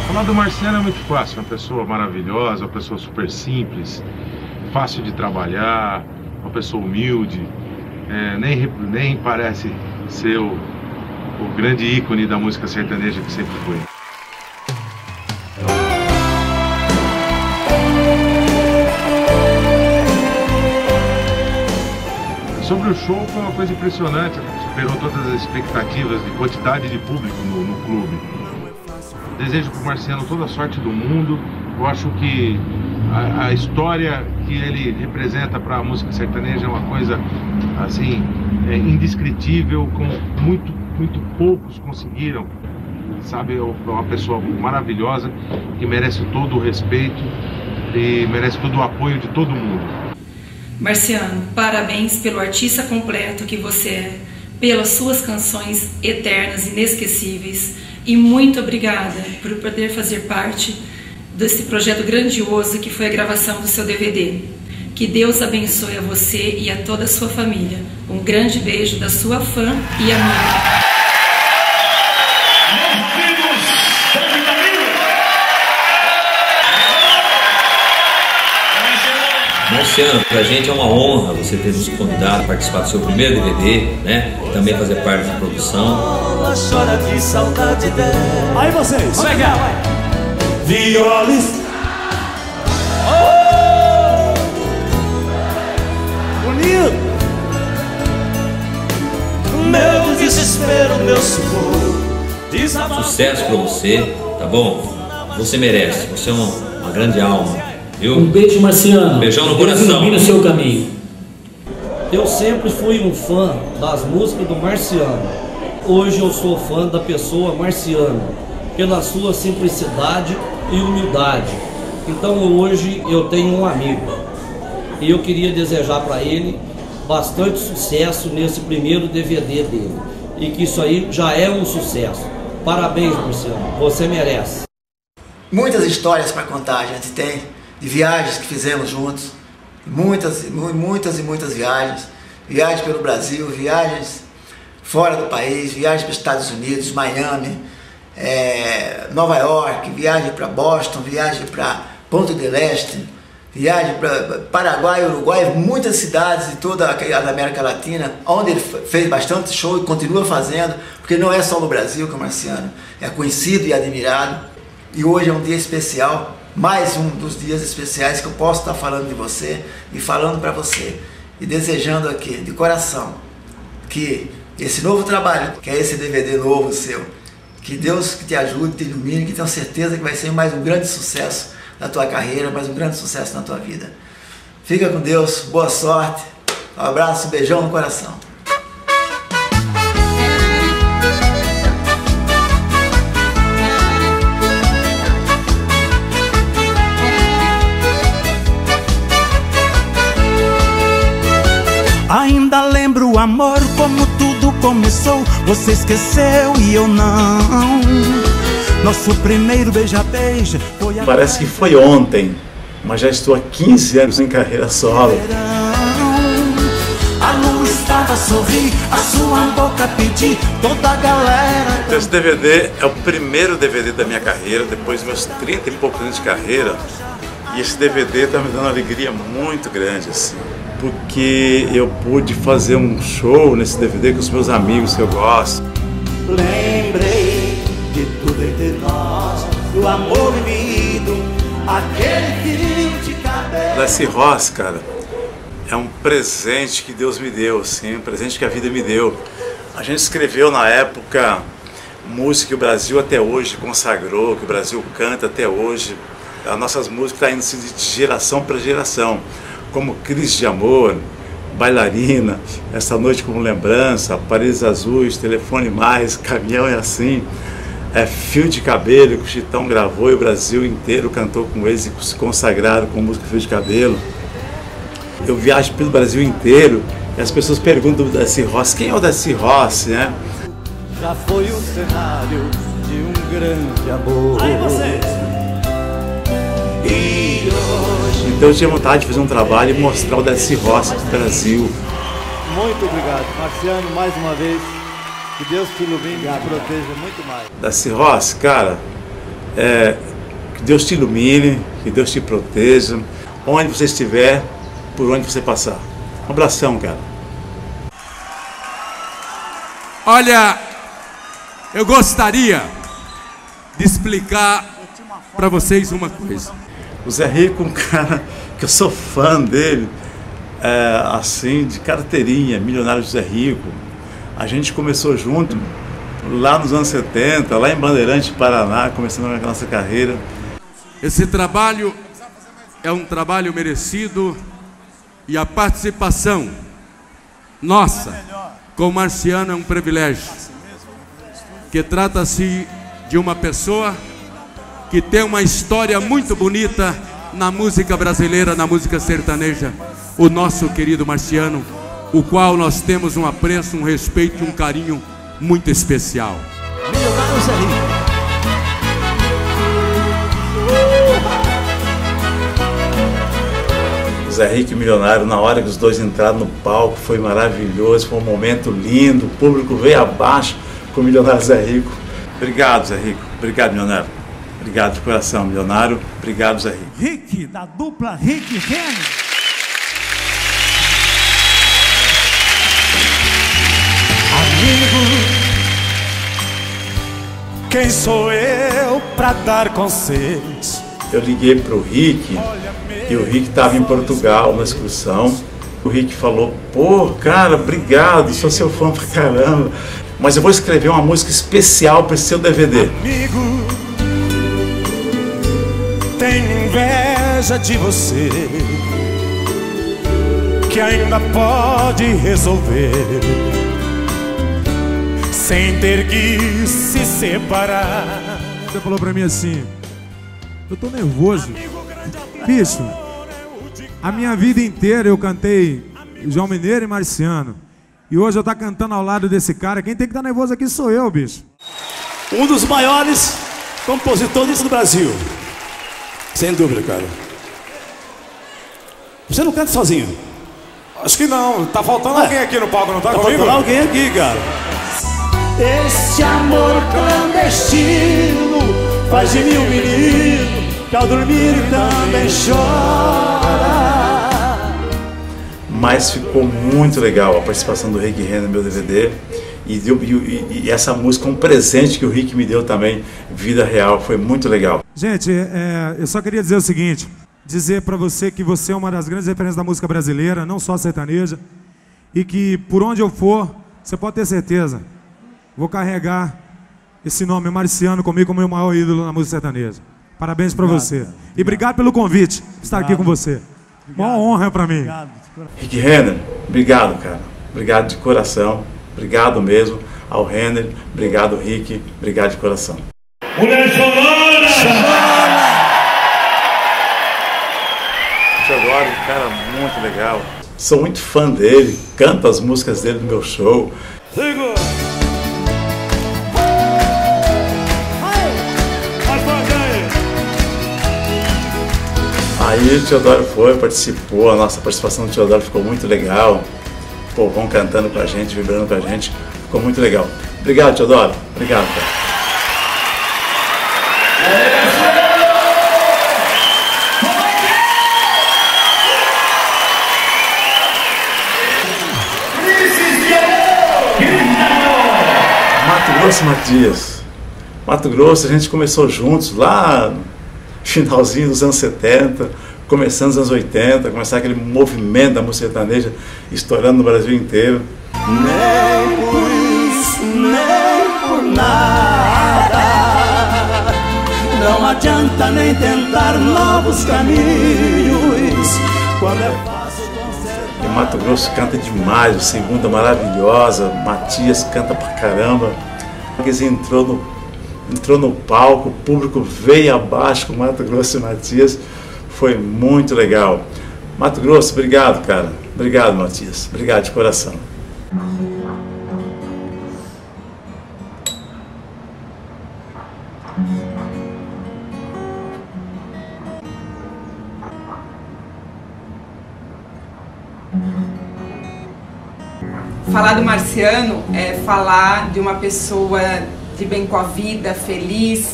Falar do Marciano é muito fácil, uma pessoa maravilhosa, uma pessoa super simples, fácil de trabalhar, uma pessoa humilde, nem parece ser o grande ícone da música sertaneja que sempre foi. Sobre o show, foi uma coisa impressionante, superou todas as expectativas de quantidade de público no clube. Desejo para o Marciano toda a sorte do mundo. Eu acho que a história que ele representa para a música sertaneja é uma coisa assim indescritível, como muito poucos conseguiram. Sabe, é uma pessoa maravilhosa que merece todo o respeito e merece todo o apoio de todo mundo. Marciano, parabéns pelo artista completo que você é, pelas suas canções eternas e inesquecíveis, e muito obrigada por poder fazer parte desse projeto grandioso que foi a gravação do seu DVD. Que Deus abençoe a você e a toda a sua família. Um grande beijo da sua fã e amiga. Marciano, pra gente é uma honra você ter nos convidado a participar do seu primeiro DVD, né? E também fazer parte da produção. Chora de saudade dela. Aí vocês, legal. Violis. Oh! Bonito. Meu desespero, meu sufoco. Sucesso pra você, tá bom? Você merece, você é uma grande alma. Viu? Um beijo, Marciano. Beijão no coração. Ilumine o seu caminho. Eu sempre fui um fã das músicas do Marciano. Hoje eu sou fã da pessoa Marciano, pela sua simplicidade e humildade. Então hoje eu tenho um amigo e eu queria desejar para ele bastante sucesso nesse primeiro DVD dele. E que isso aí já é um sucesso. Parabéns, Marciano, você merece. Muitas histórias para contar a gente tem. De viagens que fizemos juntos, muitas viagens, viagens pelo Brasil, viagens fora do país, viagens para os Estados Unidos, Miami, Nova York, viagem para Boston, viagem para Ponta del Este, viagem para Paraguai, Uruguai, muitas cidades de toda a América Latina, onde ele fez bastante show e continua fazendo, porque não é só no Brasil que o Marciano é conhecido e admirado, e hoje é um dia especial. Mais um dos dias especiais que eu posso estar falando de você e falando para você e desejando aqui de coração que esse novo trabalho, que é esse DVD novo seu, que Deus te ajude, te ilumine, que tenho certeza que vai ser mais um grande sucesso na tua carreira, mais um grande sucesso na tua vida. Fica com Deus, boa sorte, um abraço, um beijão no coração. Ainda lembro, amor, como tudo começou. Você esqueceu e eu não. Nosso primeiro beija-beija foi. Parece que foi ontem, mas já estou há 15 anos em carreira solo. A lua estava a sorrir, a sua boca pedir, toda a galera. Esse DVD é o primeiro DVD da minha carreira, depois dos meus 30 e poucos anos de carreira. E esse DVD está me dando uma alegria muito grande, assim. Porque eu pude fazer um show nesse DVD com os meus amigos que eu gosto. Lembrei de tudo entre nós, do amor vivido, aquele fio de cabelo. Leslie Ross, cara, é um presente que Deus me deu, assim, um presente que a vida me deu. A gente escreveu na época música que o Brasil até hoje consagrou, que o Brasil canta até hoje. As nossas músicas estão indo de geração para geração. Como Crise de Amor, Bailarina, Essa Noite como Lembrança, Paredes Azuis, Telefone Mais, Caminhão é Assim, Fio de Cabelo, que o Chitão gravou e o Brasil inteiro cantou com eles e se consagraram com música Fio de Cabelo. Eu viajo pelo Brasil inteiro e as pessoas perguntam do Darcy Ross, quem é o Darcy Ross, né? Já foi o cenário de um grande amor. Aí vocês! E hoje... Então eu tinha vontade de fazer um trabalho e mostrar o Darcy Ross do Brasil. Muito obrigado, Marciano, mais uma vez. Que Deus te ilumine e te proteja muito mais. Darcy Ross, cara, Que Deus te ilumine, que Deus te proteja, onde você estiver, por onde você passar. Um abração, cara. Olha, eu gostaria de explicar para vocês uma coisa. O Zé Rico, um cara que eu sou fã dele, assim, de carteirinha, Milionário Zé Rico. A gente começou junto lá nos anos 70, lá em Bandeirante, Paraná, começando a nossa carreira. Esse trabalho é um trabalho merecido e a participação nossa com o Marciano é um privilégio, que trata-se de uma pessoa que tem uma história muito bonita na música brasileira, na música sertaneja, o nosso querido Marciano, o qual nós temos um apreço, um respeito e um carinho muito especial. Milionário Zé Rico. Zé Rico e Milionário, na hora que os dois entraram no palco, foi maravilhoso, foi um momento lindo, o público veio abaixo com o Milionário Zé Rico. Obrigado, Zé Rico. Obrigado, Milionário. Obrigado de coração, Milionário. Obrigado, Zé Rico. Rick, da dupla Rick e Renner. Amigo, quem sou eu pra dar conselhos? Eu liguei pro Rick e o Rick estava em Portugal na excursão. O Rick falou: pô, cara, obrigado, sou seu fã pra caramba, mas eu vou escrever uma música especial para esse seu DVD. Amigo, tenho inveja de você, que ainda pode resolver sem ter que se separar. Você falou pra mim assim: eu tô nervoso. Bicho, a minha vida inteira eu cantei João Mineiro e Marciano. E hoje eu tô cantando ao lado desse cara. Quem tem que estar nervoso aqui sou eu, bicho. Um dos maiores compositores do Brasil. Sem dúvida, cara. Você não canta sozinho? Acho que não. Tá faltando alguém aqui no palco, não tá comigo? Tá faltando alguém aqui, cara. Esse amor clandestino faz de mim um menino que ao dormir também chora. Mas ficou muito legal a participação do Rick Renner no meu DVD. E essa música é um presente que o Rick me deu também, vida real, foi muito legal. Gente, eu só queria dizer o seguinte, dizer pra você que você é uma das grandes referências da música brasileira, não só sertaneja, e que por onde eu for, você pode ter certeza, vou carregar esse nome Marciano comigo como meu maior ídolo na música sertaneja. Parabéns pra você. Cara, e obrigado pelo convite, estar aqui com você. Uma honra pra mim. Rick Renner, obrigado, cara. Obrigado de coração. Obrigado mesmo ao Renner. Obrigado, Rick. Obrigado de coração. Mulher Sonora! Teodoro, um cara muito legal. Sou muito fã dele. Canto as músicas dele no meu show. Aí o Teodoro participou, a nossa participação do Teodoro ficou muito legal. O povão cantando com a gente, vibrando com a gente, ficou muito legal. Obrigado, Teodoro. Obrigado, cara. Mato Grosso, Matias. Mato Grosso, a gente começou juntos lá no finalzinho dos anos 70, começando nos anos 80, começar aquele movimento da música sertaneja estourando no Brasil inteiro. Nem por isso, nem por nada, não adianta nem tentar novos caminhos, quando é fácil consertar. E Mato Grosso canta demais, o Segunda maravilhosa, Matias canta pra caramba. Ele entrou no palco, o público veio abaixo com Mato Grosso e Matias, foi muito legal. Mato Grosso, obrigado, cara. Obrigado, Matias. Obrigado de coração. Falar do Marciano é falar de uma pessoa de bem com a vida, feliz,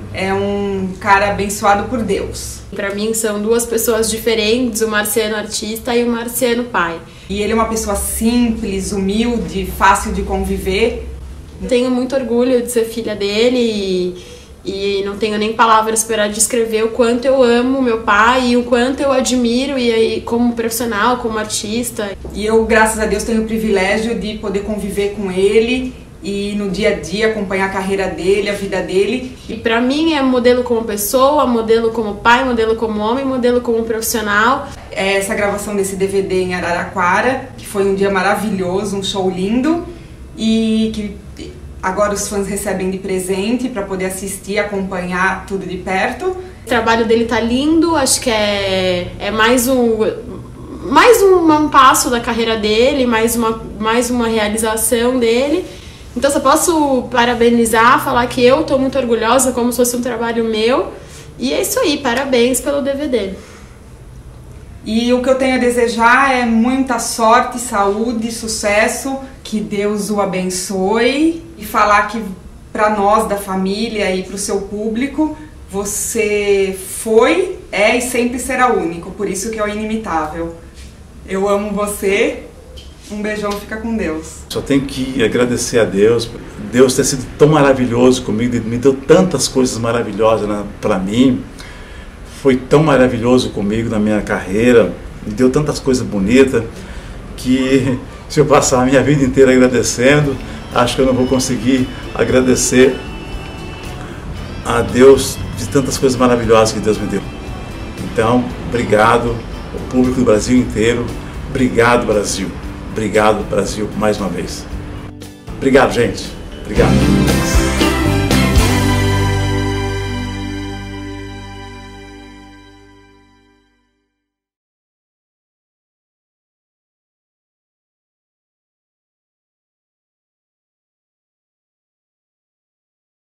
é um cara abençoado por Deus. Para mim são duas pessoas diferentes, o Marciano artista e o Marciano pai. E ele é uma pessoa simples, humilde, fácil de conviver. Tenho muito orgulho de ser filha dele e não tenho nem palavras para descrever o quanto eu amo meu pai e o quanto eu admiro e aí, como profissional, como artista. E eu, graças a Deus, tenho o privilégio de poder conviver com ele e no dia a dia acompanhar a carreira dele, a vida dele. E para mim é modelo como pessoa, modelo como pai, modelo como homem, modelo como profissional. Essa gravação desse DVD em Araraquara, que foi um dia maravilhoso, um show lindo e que agora os fãs recebem de presente para poder assistir, acompanhar tudo de perto. O trabalho dele tá lindo, acho que é mais um passo da carreira dele, mais uma realização dele. Então só posso parabenizar, falar que eu tô muito orgulhosa, como se fosse um trabalho meu. E é isso aí, parabéns pelo DVD. E o que eu tenho a desejar é muita sorte, saúde, sucesso, que Deus o abençoe. E falar que para nós da família e para o seu público, você foi, é e sempre será único, por isso que é o inimitável. Eu amo você. Um beijão, fica com Deus. Só tenho que agradecer a Deus. Deus ter sido tão maravilhoso comigo, me deu tantas coisas maravilhosas para mim. Foi tão maravilhoso comigo na minha carreira, me deu tantas coisas bonitas que se eu passar a minha vida inteira agradecendo, acho que eu não vou conseguir agradecer a Deus de tantas coisas maravilhosas que Deus me deu. Então, obrigado, o público do Brasil inteiro. Obrigado, Brasil. Obrigado, Brasil, mais uma vez. Obrigado, gente. Obrigado.